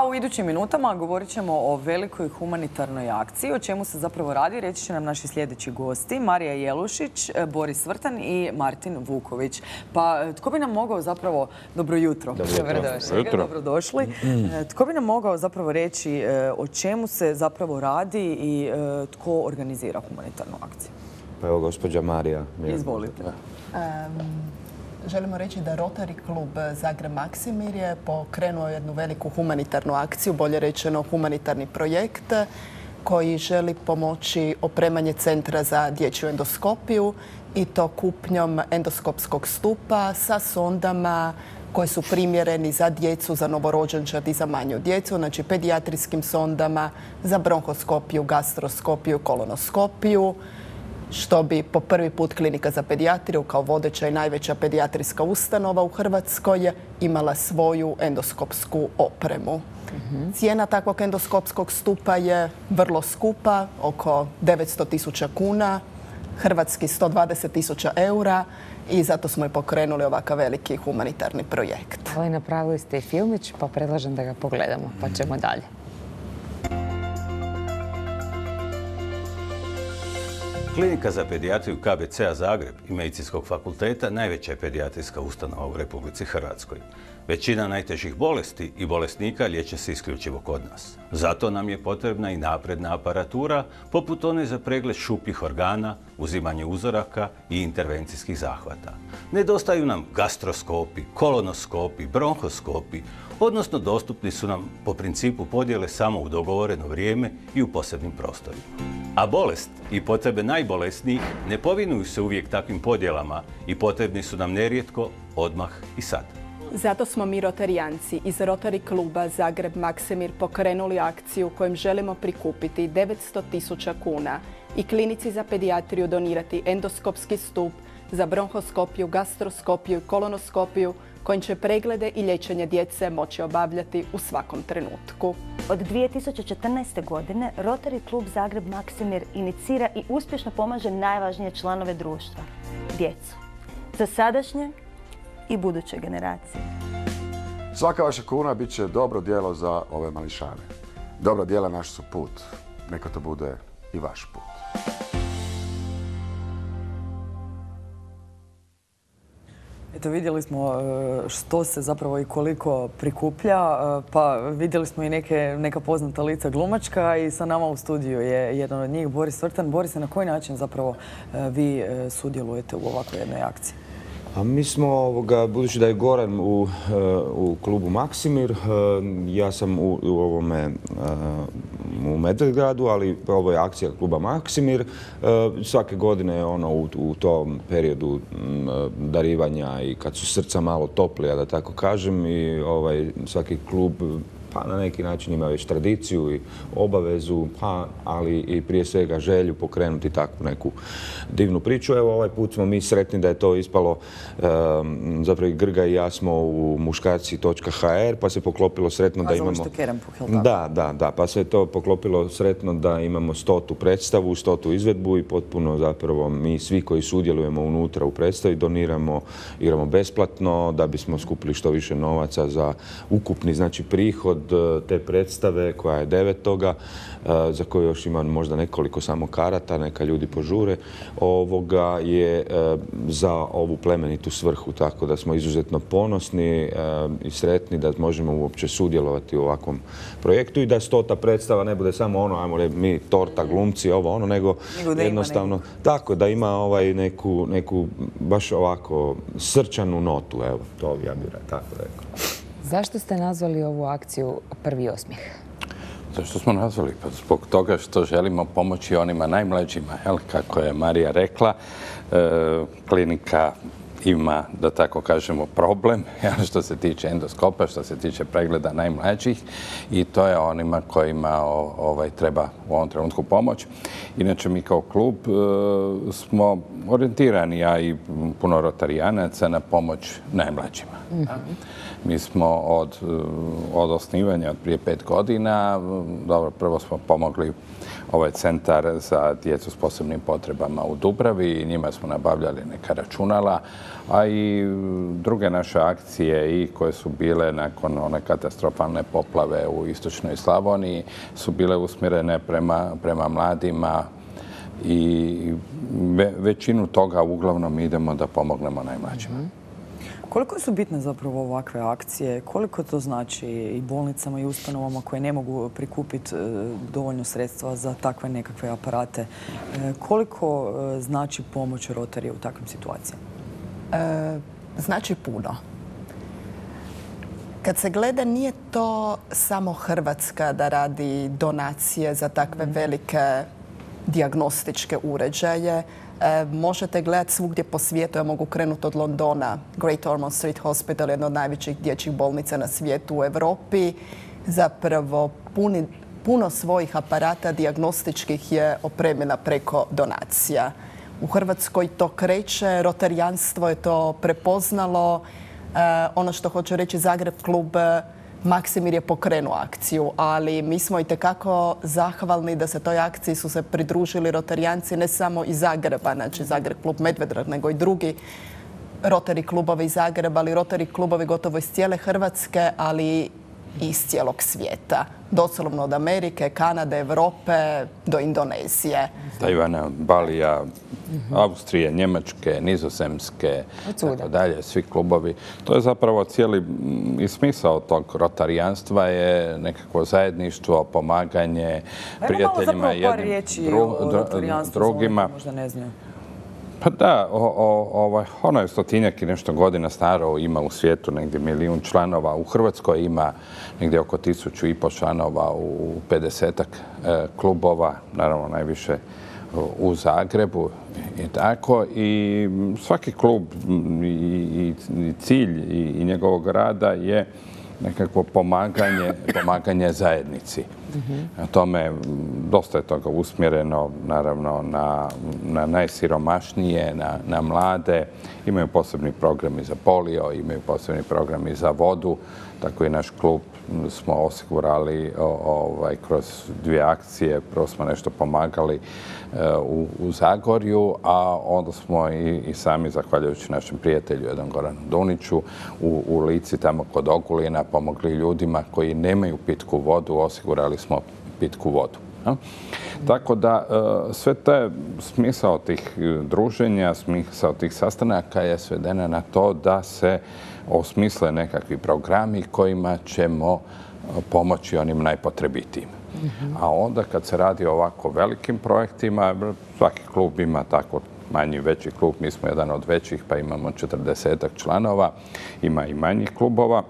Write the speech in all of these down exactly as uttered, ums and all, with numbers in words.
u idućim minutama govorit ćemo o velikoj humanitarnoj akciji. O čemu se zapravo radi, reći će nam naši sljedeći gosti. Marija Jelušić, Boris Vrtan i Martin Vuković. Pa tko bi nam mogao zapravo... Dobro jutro. Dobrodošli. Dobrodošli. Tko bi nam mogao zapravo reći o čemu se zapravo radi i tko organizira humanitarnu akciju? Pa evo, gospođa Marija. Izvolite. Želimo reći da Rotary klub Zagreb Maksimir je pokrenuo jednu veliku humanitarnu akciju, bolje rečeno humanitarni projekt koji želi pomoći opremanje centra za dječju endoskopiju i to kupnjom endoskopskog stupa sa sondama koji su primjereni za djecu, za novorođenčad i za manju djecu, znači pedijatrijskim sondama za bronhoskopiju, gastroskopiju, kolonoskopiju, što bi po prvi put Klinika za pedijatriju kao vodeća i najveća pedijatrijska ustanova u Hrvatskoj imala svoju endoskopsku opremu. Cijena takvog endoskopskog stupa je vrlo skupa, oko devetsto tisuća kuna, hrvatski sto dvadeset tisuća eura i zato smo i pokrenuli ovakav veliki humanitarni projekt. Ali napravili ste i filmić, pa predlažem da ga pogledamo, pa ćemo dalje. Klinika za pedijatriju K B C-a Zagreb i Medicinskog fakulteta najveća je pedijatrijska ustanova u Republici Hrvatskoj. Većina najtežih bolesti i bolesnika liječe se isključivo kod nas. Zato nam je potrebna i napredna aparatura, poput one za pregled šupljih organa, uzimanje uzoraka i intervencijskih zahvata. Nedostaju nam gastroskopi, kolonoskopi, bronhoskopi, odnosno dostupni su nam po principu podjele samo u dogovoreno vrijeme i u posebnim prostorima. A bolest i potrebe najbolesnijih ne povinuju se uvijek takvim podjelama i potrebni su nam nerijetko odmah i sad. Zato smo mi rotarijanci iz Rotary kluba Zagreb Maksimir pokrenuli akciju kojom želimo prikupiti devetsto tisuća kuna i Klinici za pedijatriju donirati endoskopski stup za bronhoskopiju, gastroskopiju i kolonoskopiju kojim će preglede i liječenje djece moći obavljati u svakom trenutku. Od dvije tisuće četrnaeste. godine Rotary klub Zagreb Maksimir inicira i uspješno pomaže najvažnije članove društva, djecu, za sadašnje i buduće generacije. Svaka vaša kuna bit će dobro djelo za ove mališane. Dobro djela naš su put. Neka to bude i vaš put. Eto, vidjeli smo što se zapravo i koliko prikuplja, pa vidjeli smo i neke, neka poznata lica glumačka i sa nama u studiju je jedan od njih, Boris Vrtan. Boris, na koji način zapravo vi sudjelujete u ovakvoj jednoj akciji? A mi smo, ovoga, budući da je Goran u, u klubu Maksimir, ja sam u, u ovome u Medvedgradu, ali ovo je akcija kluba Maksimir. Svake godine je ono u, u tom periodu darivanja i kad su srca malo toplija, da tako kažem, i ovaj, svaki klub pa na neki način ima već tradiciju i obavezu, pa, ali i prije svega želju pokrenuti takvu neku divnu priču. Evo, ovaj put smo mi sretni da je to ispalo, um, zapravo i Grga i ja smo u muškarci točka h r, pa se poklopilo sretno da imamo... Da, da, da, pa se to poklopilo sretno da imamo stotu predstavu, stotu izvedbu i potpuno zapravo mi svi koji sudjelujemo unutra u predstavi doniramo, igramo besplatno da bismo skupili što više novaca za ukupni, znači, prihod te predstave koja je devetoga za koju još ima možda nekoliko samo karata, neka ljudi požure, ovoga je za ovu plemenitu svrhu, tako da smo izuzetno ponosni i sretni da možemo uopće sudjelovati u ovakvom projektu i da stota predstava ne bude samo ono, ajmo reći, mi torta, glumci, ovo ono, nego jednostavno tako da ima ovaj neku, neku baš ovako srčanu notu, evo, to ja bih tako rekao. Zašto ste nazvali ovu akciju Prvi osmijeh? Zašto smo nazvali? Pa zbog toga što želimo pomoći onima najmlađima. Jel? Kako je Marija rekla, e, klinika ima, da tako kažemo, problem što se tiče endoskopa, što se tiče pregleda najmlađih i to je onima kojima ovaj, treba u ovom trenutku pomoć. Inače, mi kao klub e, smo orijentirani, ja i puno rotarijanaca, na pomoć najmlađima. Mm-hmm. Mi smo od, od osnivanja od prije pet godina, dobro, prvo smo pomogli ovaj centar za djecu s posebnim potrebama u Dubravi i njima smo nabavljali neka računala, a i druge naše akcije i koje su bile nakon one katastrofalne poplave u istočnoj Slavoniji su bile usmjerene prema, prema mladima i ve, većinu toga uglavnom idemo da pomognemo najmlađima. Koliko su bitne zapravo ovakve akcije? Koliko to znači i bolnicama i ustanovama koje ne mogu prikupiti dovoljno sredstva za takve nekakve aparate? Koliko znači pomoć Rotarije u takvim situacijama? E, znači puno. Kad se gleda, nije to samo Hrvatska da radi donacije za takve velike dijagnostičke uređaje. E, možete gledati svugdje po svijetu. Ja mogu krenuti od Londona. Great Ormond Street Hospital, jedna od najvećih dječjih bolnica na svijetu u Europi. Zapravo puni, puno svojih aparata dijagnostičkih je opremljena preko donacija. U Hrvatskoj to kreće, rotarijanstvo je to prepoznalo. E, ono što hoću reći, Zagreb klub Maksimir je pokrenuo akciju, ali mi smo itekako zahvalni da se toj akciji su se pridružili rotarijanci ne samo iz Zagreba, znači Zagreb klub Medvedgrad, nego i drugi Rotary klubovi iz Zagreba, ali Rotary klubovi gotovo iz cijele Hrvatske, ali i iz cijelog svijeta. Doslovno od Amerike, Kanade, Europe do Indonezije. Tajvana, Balija, Austrije, Njemačke, Nizozemske, tako dalje, svi klubovi. To je zapravo cijeli i smisao tog rotarijanstva je nekakvo zajedništvo, pomaganje prijateljima jednim drugima. Možda ne znaju. Pa da, o, o, ovaj, ono je stotinjak i nešto godina staro, ima u svijetu negdje milijun članova. U Hrvatskoj ima negdje oko tisuću i po članova u pedesetak e, klubova, naravno najviše u Zagrebu i tako. I svaki klub i, i, i cilj i, i njegovog rada je nekakvo pomaganje, pomaganje zajednici. Na tome dosta je toga usmjereno naravno na, na najsiromašnije, na, na mlade. Imaju posebni programi za polio, imaju posebni programi za vodu. Tako i naš klub smo osigurali o, ovaj, kroz dvije akcije. Prvo smo nešto pomagali e, u, u Zagorju, a onda smo i, i sami, zahvaljujući našem prijatelju, jedan Goranu Duniću, u, u Lici, tamo kod Ogulina, pomogli ljudima koji nemaju pitku vodu, osigurali smo pitku vodu. Ja? Tako da sve te smisao tih druženja, smisao tih sastanaka je svedena na to da se osmisle nekakvi programi kojima ćemo pomoći onim najpotrebitijim. Mm-hmm. A onda kad se radi o ovako velikim projektima, svaki klub ima tako manji, veći klub, mi smo jedan od većih pa imamo četrdesetak članova, ima i manjih klubova.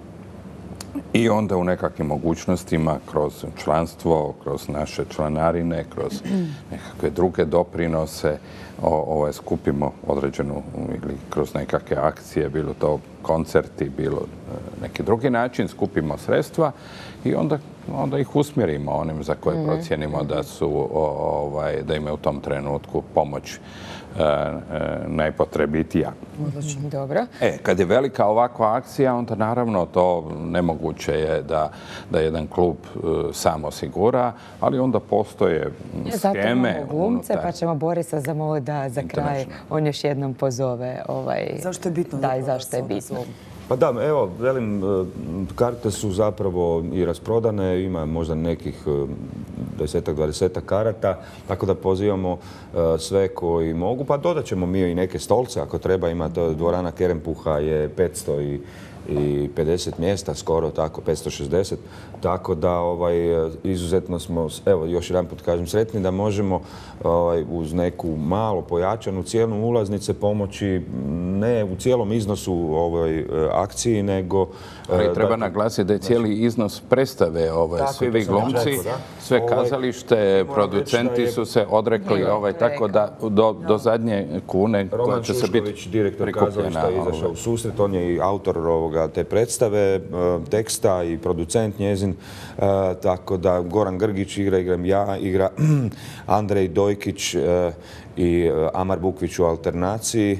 I onda u nekakvim mogućnostima kroz članstvo, kroz naše članarine, kroz nekakve druge doprinose ovaj, skupimo određenu ili kroz nekakve akcije, bilo to koncerti, bilo neki drugi način, skupimo sredstva i onda, onda ih usmjerimo onim za koje procijenimo da su ovaj, da imaju u tom trenutku pomoć E, e, najpotrebitija. Dobro. E, kad je velika ovakva akcija, onda naravno to nemoguće je da, da jedan klub e, sam osigura, ali onda postoje sheme. Zato glumce, pa ćemo Borisa zamoliti da za kraj on još jednom pozove. Ovaj, zašto je bitno? Da, i zašto je bitno. Pa da, evo, velim, karte su zapravo i rasprodane, ima možda nekih desetak, dvadesetak karata, tako da pozivamo sve koji mogu. Pa dodat ćemo mi i neke stolce, ako treba, ima dvorana Kerempuha je petsto i i pedeset mjesta, skoro tako, petsto šezdeset. Tako da ovaj, izuzetno smo, evo još jedan put kažem, sretni da možemo ovaj, uz neku malo pojačanu cijenu ulaznice pomoći ne u cijelom iznosu ovoj akciji, nego... Ali treba da, naglasiti da je cijeli iznos predstave, ovaj, svi vi glumci, sve kazalište, producenti su se odrekli, ovaj, tako da do, do zadnje kune koja će se biti Roman Šušković, direktor kazališta, je izašao u susret, on je i autor ovoga te predstave, teksta i producent njezin, tako da Goran Grgić igra, igram ja, igra Andrej Dojkić i Amar Bukvić u alternaciji,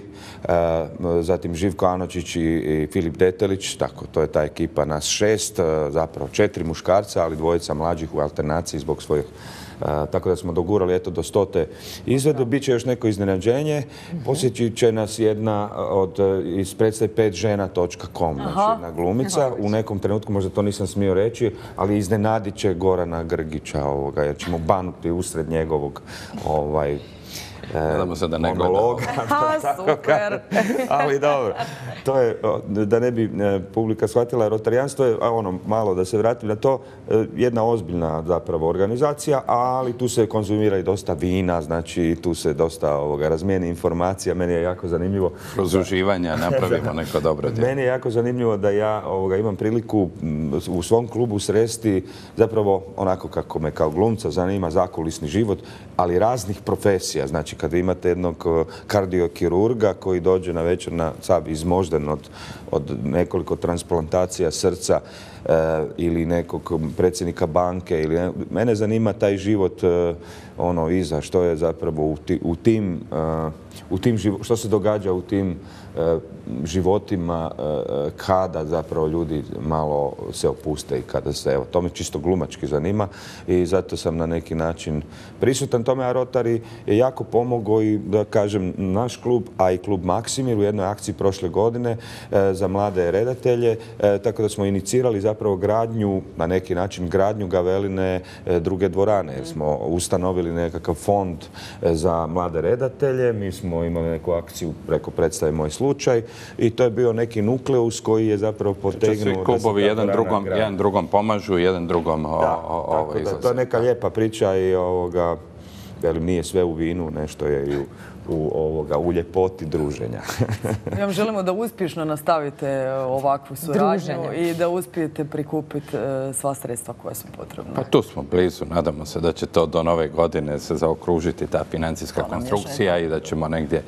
zatim Živko Anočić i Filip Detelić, tako, to je ta ekipa nas šest, zapravo četiri muškarca, ali dvojica mlađih u alternaciji zbog svojih. Tako da smo dogurali eto do stote izvedbe. Biće još neko iznenađenje. Posjetit će nas jedna od, iz predstave pet žena točka com, znači jedna glumica. U nekom trenutku, možda to nisam smio reći, ali iznenadit će Gorana Grgića ovoga, jer ćemo banuti usred njegovog ovaj, Nadamo se da ne monologa. Ha, super! Ali dobro, to je, da ne bi publika shvatila, Rotarijanstvo je, ono, malo da se vratim na to, jedna ozbiljna zapravo organizacija, ali tu se konzumira i dosta vina, znači tu se dosta ovoga, razmijeni informacija. Meni je jako zanimljivo. Kroz uživanja napravimo neko dobro djelo. Meni je jako zanimljivo da ja ovoga, imam priliku u svom klubu sresti zapravo onako kako me kao glumca zanima zakulisni život, ali raznih profesija. Znači, kada imate jednog kardiokirurga koji dođe na večer na sav izmožden od, od nekoliko transplantacija srca e, ili nekog predsjednika banke. Ili ne, mene zanima taj život e, ono iza, što je zapravo u, ti, u tim, e, u tim živo, što se događa u tim e, životima e, kada zapravo ljudi malo se opuste i kada se, evo, to me čisto glumački zanima i zato sam na neki način prisutan tome, a Rotary je jako pomogao i da kažem naš klub, a i klub Maksimir u jednoj akciji prošle godine e, za mlade redatelje, e, tako da smo inicirali zapravo gradnju, na neki način gradnju Gaveline e, druge dvorane, jer smo ustanovili nekakav fond e, za mlade redatelje, mi smo imali neku akciju preko predstave Moj slučaj i to je bio neki nukleus koji je zapravo potegnuo... Svi klubovi jedan drugom, jedan drugom pomažu, jedan drugom da, o, o, ovo izlaze. To je neka lijepa priča i ovoga, velim, nije sve u vinu, nešto je i u, u, ovoga, u ljepoti druženja. Mi vam želimo da uspješno nastavite ovakvu suradnju i da uspijete prikupiti sva sredstva koja su potrebna. Pa tu smo blizu, nadamo se da će to do nove godine se zaokružiti ta financijska konstrukcija i da ćemo negdje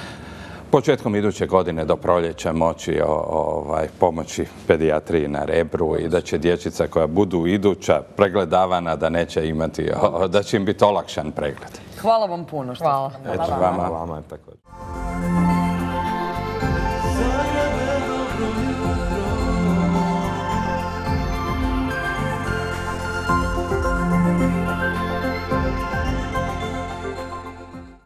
početkom iduće godine do proljeća moći o, ovaj, pomoći pedijatriji na Rebru i da će dječica koja budu iduća pregledavana da neće imati, o, da će im biti olakšan pregled. Hvala vam puno. Što Hvala. Eto, vama. Hvala vam također.